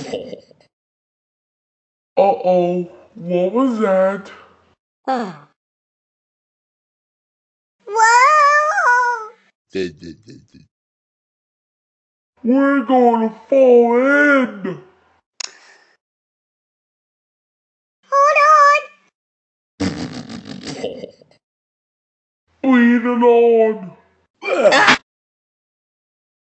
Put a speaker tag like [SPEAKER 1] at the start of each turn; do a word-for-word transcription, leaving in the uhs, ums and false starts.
[SPEAKER 1] Uh-oh, what was that?
[SPEAKER 2] Whoa!
[SPEAKER 1] We're gonna fall in!
[SPEAKER 2] Hold
[SPEAKER 1] Lean it on!
[SPEAKER 2] on!